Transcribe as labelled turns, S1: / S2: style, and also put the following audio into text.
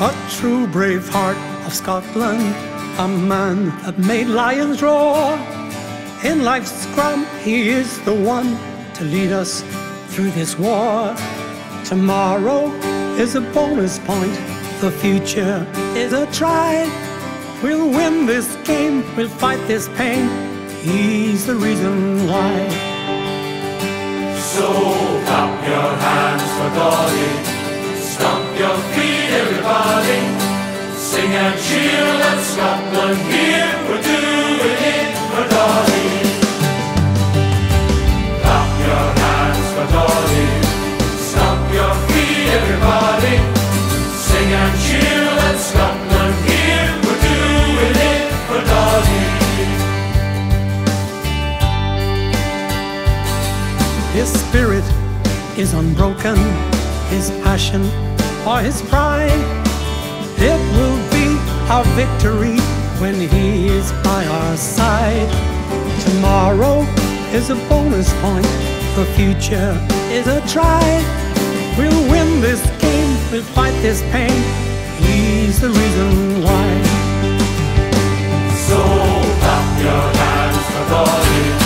S1: A true brave heart of Scotland, a man that made lions roar. In life's scrum, he is the one to lead us through this war. Tomorrow is a bonus point, the future is a try. We'll win this game, we'll fight this pain, he's the reason why.
S2: So clap your hands for Doddie, stomp your feet everybody, sing and cheer, let Scotland hear, we're doing it for Doddie. Clap your hands for Doddie, stomp your feet everybody, sing and cheer, let Scotland hear, we're doing it for Doddie.
S1: His spirit is unbroken, his passion or his pride. It will be our victory when he is by our side. Tomorrow is a bonus point, the future is a try. We'll win this game, we'll fight this pain, he's the reason why.
S2: So clap your hands for Doddie,